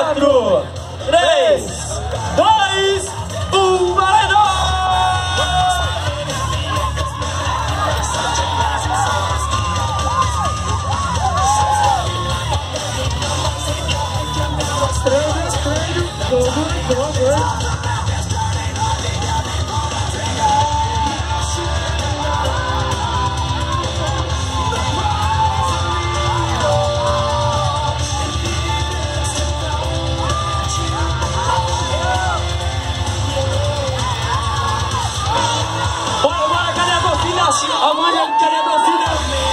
4, 3, 2, 1, valendo! Bora, cadê a torcida? Amanhã, cadê a torcida?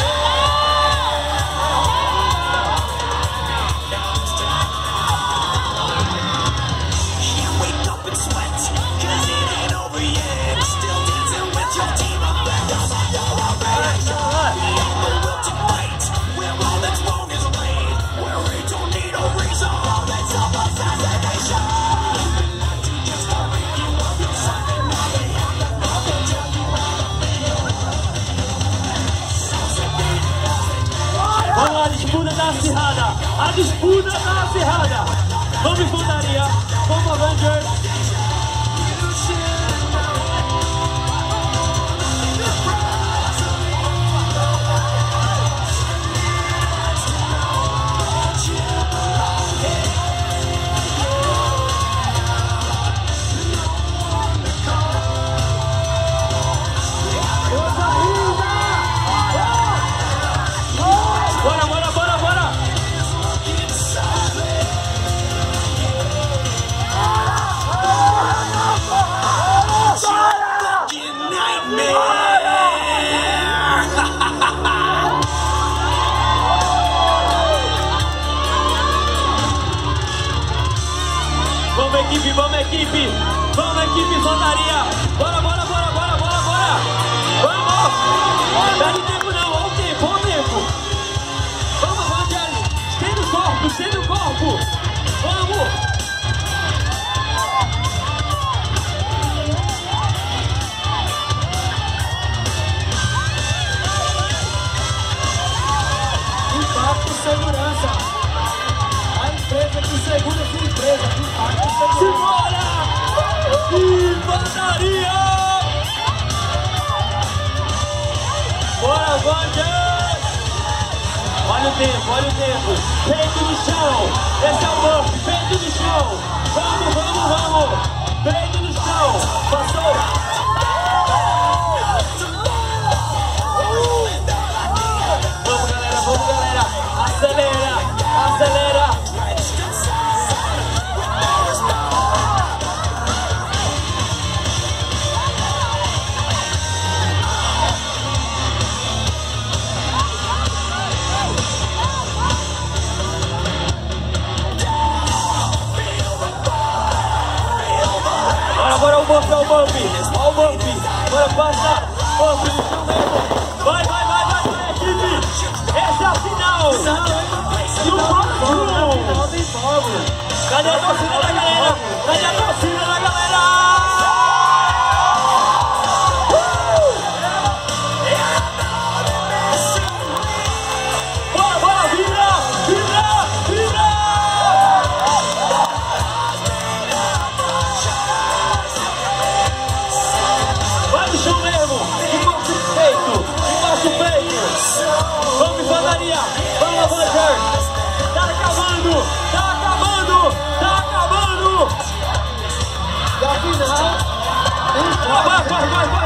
Vamos lá, a disputa da acirrada. A disputa da acirrada. Vamos infantaria. Vamos Avengers. Bora! Vamos equipe, infantaria. Bora! Vamos! Dá de tempo não, olha o tempo. Vamos, Evangelho. Estende o corpo. Vamos! Impacto Segurança. A empresa que segura essa empresa. Impacto Segurança. Simbora! Infantaria! Bora, Avengers! Olha o tempo. Peito no chão. Esse é o buff. Peito no chão. Vamos. Peito no chão. Passou. Vamos, galera. Acelera. Agora o buff. Bora, passa. Buff no chão mesmo. Vai, equipe. Essa é a final. E o próximo. Tem fogo. Cadê a torcida da galera? Bora, vibra! Vai no chão mesmo, embaixo o peito. Vamos, infantaria, vamos, Avengers. Tá acabando. E a final. Vai.